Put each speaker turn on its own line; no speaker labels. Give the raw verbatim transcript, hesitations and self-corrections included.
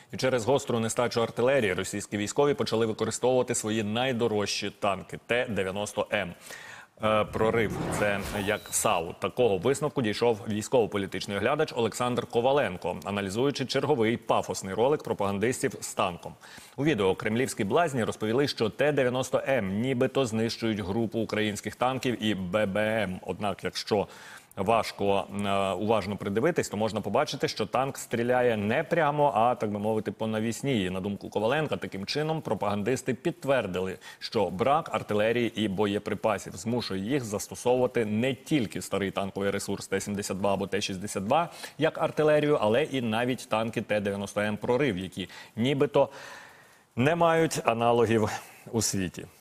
І через гостру нестачу артилерії російські військові почали використовувати свої найдорожчі танки Т дев'яносто М. Прорив – це як САУ. Такого висновку дійшов військово-політичний оглядач Олександр Коваленко, аналізуючи черговий пафосний ролик пропагандистів з танком. У відео кремлівські блазні розповіли, що Т дев'яносто М нібито знищують групу українських танків і Б Б М. Однак, якщо важко е, уважно придивитись, то можна побачити, що танк стріляє не прямо, а, так би мовити, по навісній. І, на думку Коваленка, таким чином пропагандисти підтвердили, що брак артилерії і боєприпасів змушує їх застосовувати не тільки старий танковий ресурс Т сімдесят два або Т шістдесят два як артилерію, але і навіть танки Т дев'яносто М «Прорив», які нібито не мають аналогів у світі.